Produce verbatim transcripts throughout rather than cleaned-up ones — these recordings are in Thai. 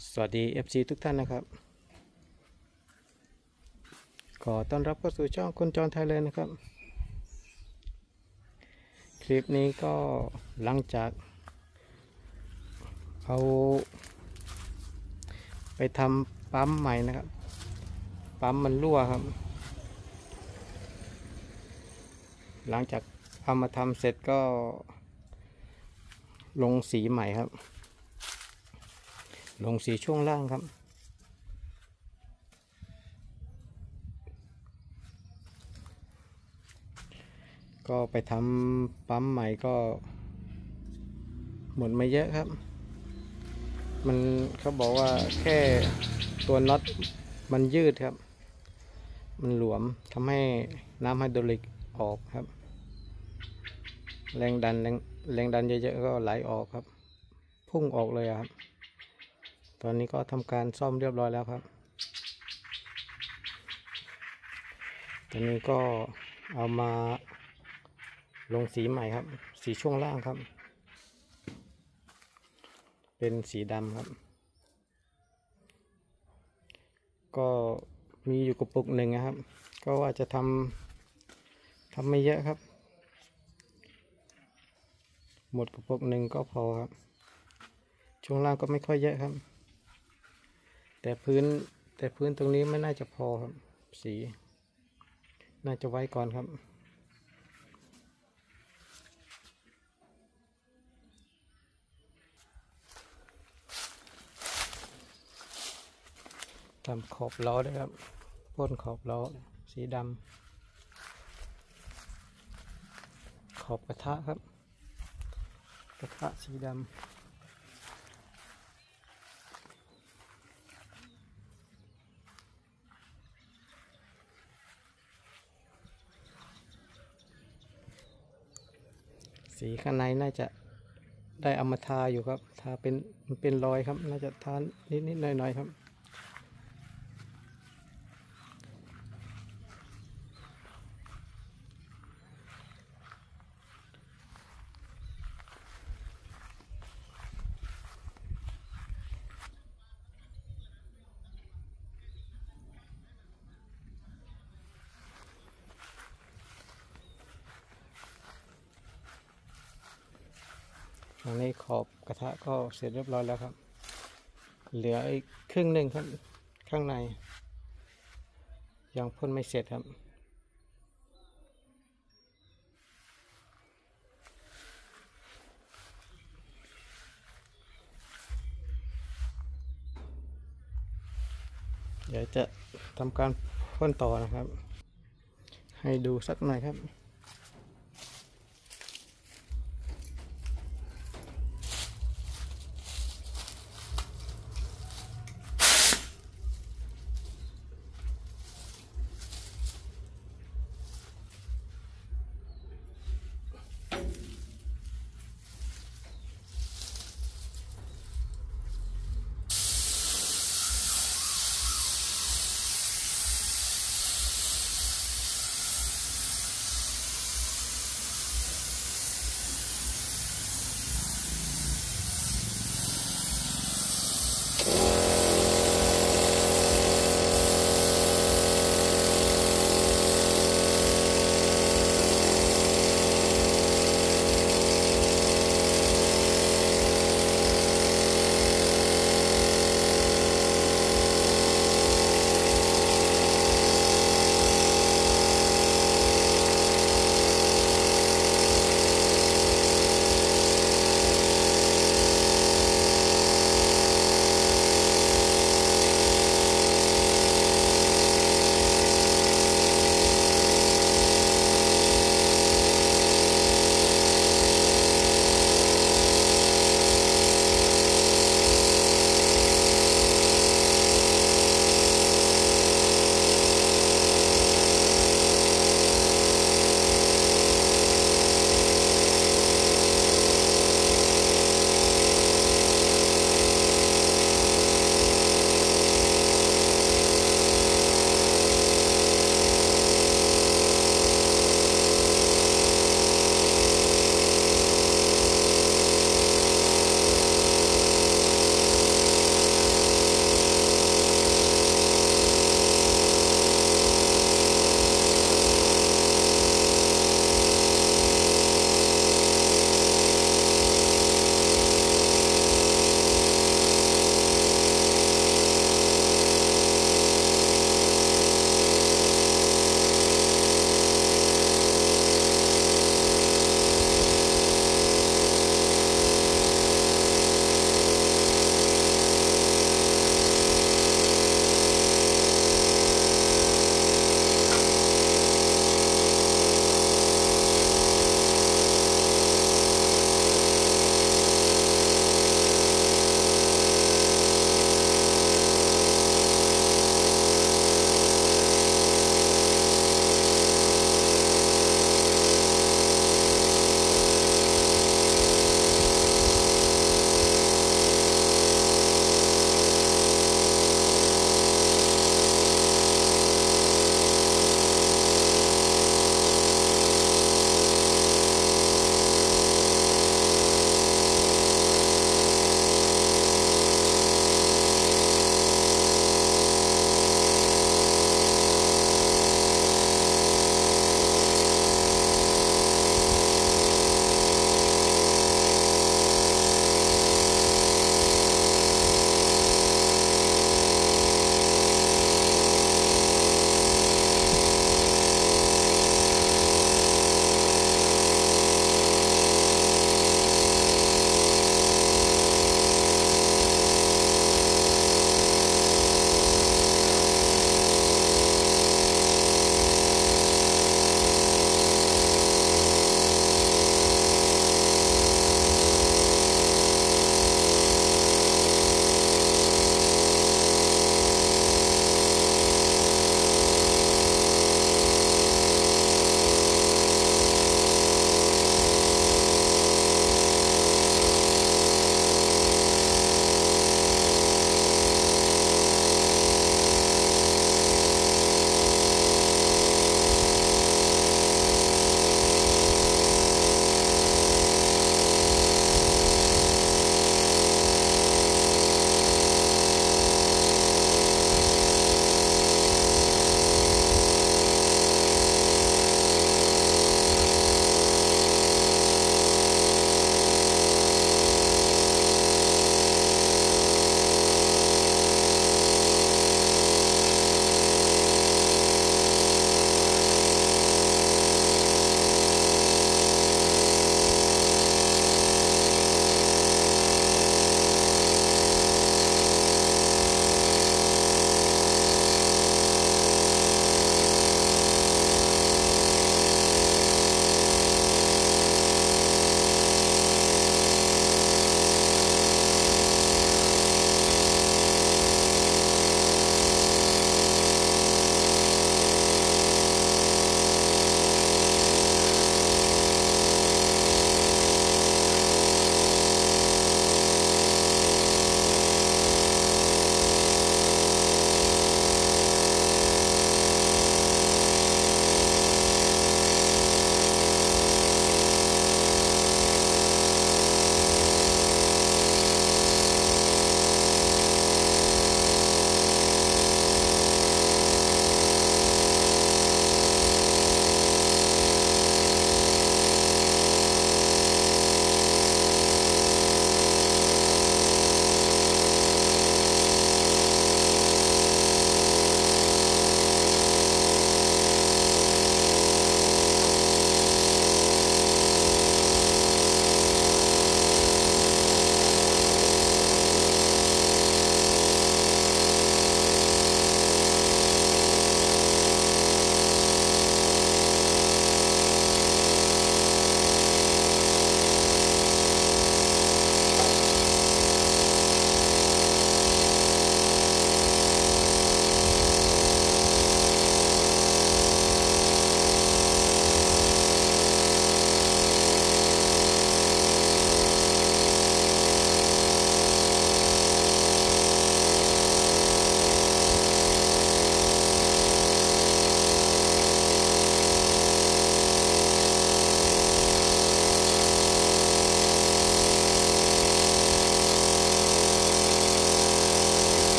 สวัสดี เอฟ ซี ทุกท่านนะครับขอต้อนรับเข้าสู่ช่องคนจรไทยเลยนะครับคลิปนี้ก็หลังจากเอาไปทำปั๊มใหม่นะครับปั๊มมันรั่วครับหลังจากเอามาทำเสร็จก็ลงสีใหม่ครับลงสีช่วงล่างครับก็ไปทำปั๊มใหม่ก็หมดไม่เยอะครับมันเขาบอกว่าแค่ตัวน็อตมันยืดครับมันหลวมทำให้น้ำไฮดรอลิกออกครับแรงดันแรงแรงดันเยอะๆก็ไหลออกครับพุ่งออกเลยครับตอนนี้ก็ทำการซ่อมเรียบร้อยแล้วครับตอนนี้ก็เอามาลงสีใหม่ครับสีช่วงล่างครับเป็นสีดำครับก็มีอยู่กระปุกหนึ่งนะครับก็ว่าจะทำทำไม่เยอะครับหมดกระปุกหนึ่งก็พอครับช่วงล่างก็ไม่ค่อยเยอะครับแต่พื้นแต่พื้นตรงนี้ไม่น่าจะพอครับสีน่าจะไว้ก่อนครับทำขอบล้อด้วยครับพ่นขอบล้อสีดำขอบกระทะครับกระทะสีดำสีข้างในน่าจะได้เอามาทาอยู่ครับทาเป็นเป็นรอยครับน่าจะทานิดนิดหน่อยหน่อยครับตรงนี้ขอบกระทะก็เสร็จเรียบร้อยแล้วครับเหลืออีกครึ่งหนึ่งครับข้างในยังพ่นไม่เสร็จครับเดี๋ยวจะทำการพ่นต่อนะครับให้ดูสักหน่อยครับ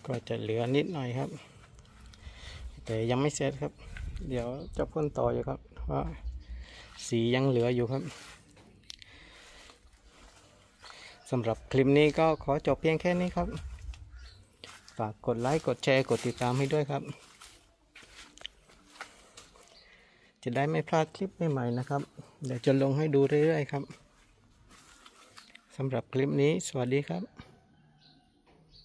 ก็จะเหลือนิดหน่อยครับแต่ยังไม่เสร็จครับเดี๋ยวจะพ่นต่ออยู่ครับเพราะสียังเหลืออยู่ครับสำหรับคลิปนี้ก็ขอจบเพียงแค่นี้ครับฝากกดไลค์กดแชร์กดติดตามให้ด้วยครับจะได้ไม่พลาดคลิปใหม่ๆนะครับเดี๋ยวจะลงให้ดูเรื่อยๆครับสำหรับคลิปนี้สวัสดีครับ